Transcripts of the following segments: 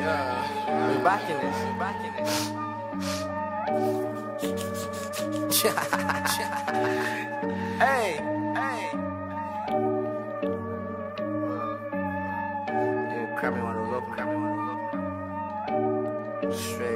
We're back in this. Hey. Yeah, grab me one of those open. Straight.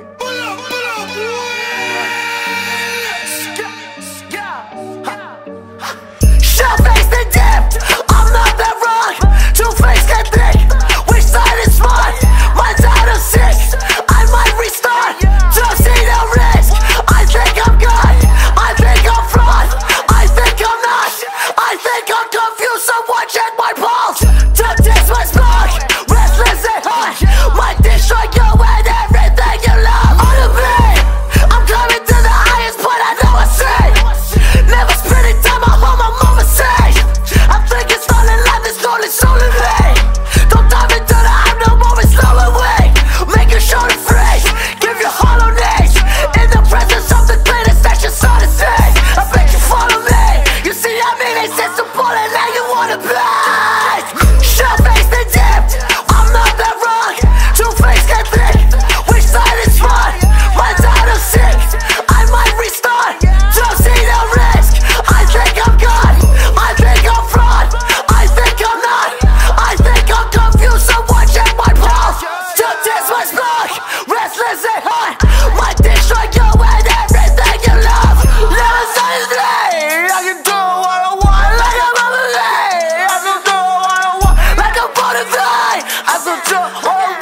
Shell face the dip. I'm not that wrong. Two face get thick. Which side is smart? Mine's out of 6. I might restart. Don't see no risk. I think I'm good. I think I'm fraud. I think I'm not. I think I'm confused. Someone check my pulse. Don't diss my spark. Restless and hot. Might destroy you and everything you love. On the beat, I'm climbing to the highest point I know I see. Never spending time at home, my mama say. I think it's all in life, it's only soul in me. Don't dive into the hype no more, it's slow away. Make your shoulder free, give your hollow knees. In the presence of the greatest, that's your son to say. I bet you follow me. You see how many sense of bullet now you wanna be. Shell face the dip, I'm not that wrong. Two face get thick, which side is smart? Mine's out of 6, I might restart. Don't see no risk, I think I'm good. I think I'm fraud, I think I'm not. I think I'm confused, someone check my pulse. Don't test my spark, restless and hot. Might destroy you and everything you love. Never say it's late, I can do what I want. Like I'm on the lane, I can do what I want. Like I'm on the line, I can do what I want.